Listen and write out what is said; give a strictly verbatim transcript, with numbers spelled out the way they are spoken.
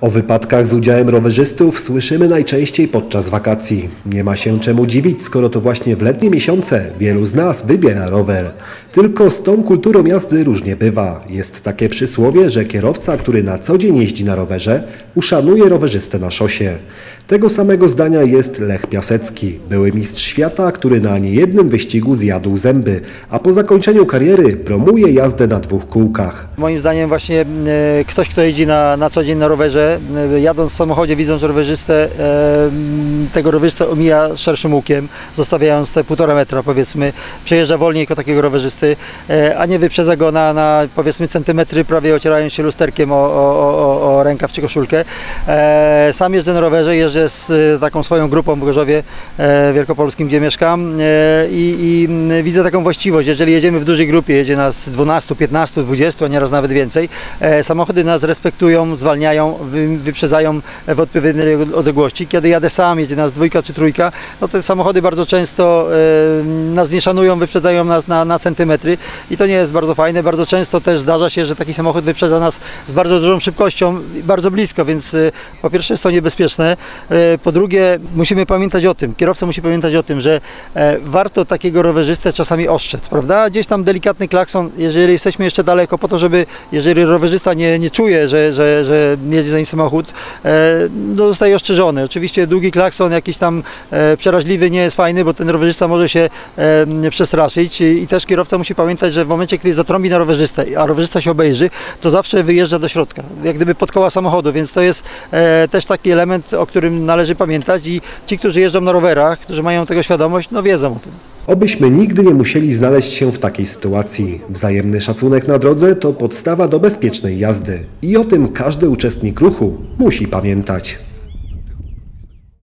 O wypadkach z udziałem rowerzystów słyszymy najczęściej podczas wakacji. Nie ma się czemu dziwić, skoro to właśnie w letnie miesiące wielu z nas wybiera rower. Tylko z tą kulturą jazdy różnie bywa. Jest takie przysłowie, że kierowca, który na co dzień jeździ na rowerze, uszanuje rowerzystę na szosie. Tego samego zdania jest Lech Piasecki, były mistrz świata, który na niejednym wyścigu zjadł zęby, a po zakończeniu kariery promuje jazdę na dwóch kółkach. Moim zdaniem właśnie e, ktoś, kto jeździ na, na co dzień na rowerze, e, jadąc w samochodzie, widząc rowerzystę, e, tego rowerzystę omija szerszym łukiem, zostawiając te półtora metra, powiedzmy, przejeżdża wolniej jako takiego rowerzysty, e, a nie wyprzedza go na, na powiedzmy centymetry, prawie ocierając się lusterkiem o, o, o, o rękaw czy koszulkę. E, sam jeżdżę na rowerze, jeżdżę z taką swoją grupą w Gorzowie e, Wielkopolskim, gdzie mieszkam, e, i, i widzę taką właściwość. Jeżeli jedziemy w dużej grupie, jedzie nas dwanaście, piętnaście, dwadzieścia, a nieraz nawet więcej, e, samochody nas respektują, zwalniają, wy, wyprzedzają w odpowiedniej odległości. Kiedy jadę sam, jedzie nas dwójka czy trójka, no te samochody bardzo często e, nas nie szanują, wyprzedzają nas na, na centymetry i to nie jest bardzo fajne. Bardzo często też zdarza się, że taki samochód wyprzedza nas z bardzo dużą szybkością, bardzo blisko, więc e, po pierwsze jest to niebezpieczne. E, po drugie, musimy pamiętać o tym, kierowca musi pamiętać o tym, że e, warto takiego rowerzystę czasami ostrzec, prawda? Gdzieś tam delikatny klakson, jeżeli jesteśmy jeszcze daleko, po to, żeby, jeżeli rowerzysta nie, nie czuje, że, że, że jedzie za nim samochód, e, no zostaje ostrzeżony. Oczywiście długi klakson, jakiś tam e, przeraźliwy, nie jest fajny, bo ten rowerzysta może się e, przestraszyć i, i też kierowca musi pamiętać, że w momencie, kiedy zatrąbi na rowerzystę, a rowerzysta się obejrzy, to zawsze wyjeżdża do środka, jak gdyby pod koła samochodu, więc to jest e, też taki element, o którym należy pamiętać i ci, którzy jeżdżą na rowerach, którzy mają tego świadomość, no wiedzą o tym. Obyśmy nigdy nie musieli znaleźć się w takiej sytuacji. Wzajemny szacunek na drodze to podstawa do bezpiecznej jazdy i o tym każdy uczestnik ruchu musi pamiętać.